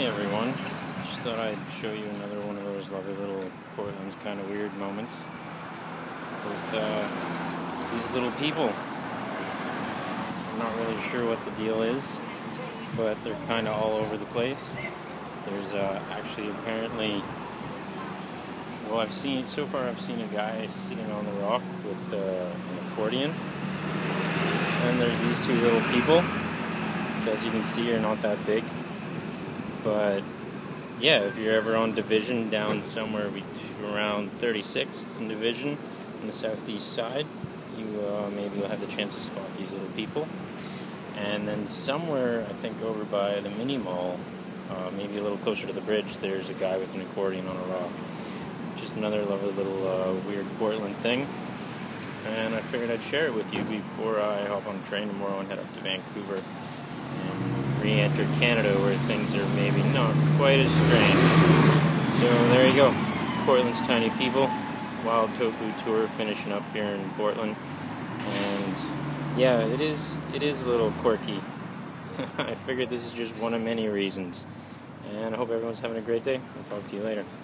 Hey everyone, just thought I'd show you another one of those lovely little Portland's kind of weird moments with these little people. I'm not really sure what the deal is, but they're kind of all over the place. There's actually apparently, well, I've seen a guy sitting on the rock with an accordion, and there's these two little people, which as you can see are not that big. But yeah, if you're ever on Division down somewhere around 36th and Division on the southeast side, maybe you'll have the chance to spot these little people. And then somewhere, I think over by the mini mall, maybe a little closer to the bridge, there's a guy with an accordion on a rock. Just another lovely little weird Portland thing. And I figured I'd share it with you before I hop on a train tomorrow and head up to Vancouver and re-enter Canada, where things are maybe not quite as strange. So there you go, Portland's tiny people, wild T.O.F.U tour finishing up here in Portland, and yeah, it is a little quirky. I figured this is just one of many reasons, and I hope everyone's having a great day. I'll talk to you later.